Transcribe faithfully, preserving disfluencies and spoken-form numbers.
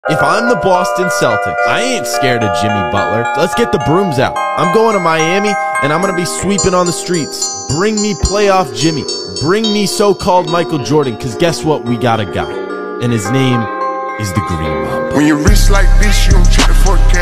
If I'm the Boston Celtics, I ain't scared of Jimmy Butler. Let's get the brooms out. I'm going to Miami, and I'm going to be sweeping on the streets. Bring me playoff Jimmy. Bring me so-called Michael Jordan, because guess what? We got a guy, and his name is the Green Mamba. When you reach like this, you don't check the forecast.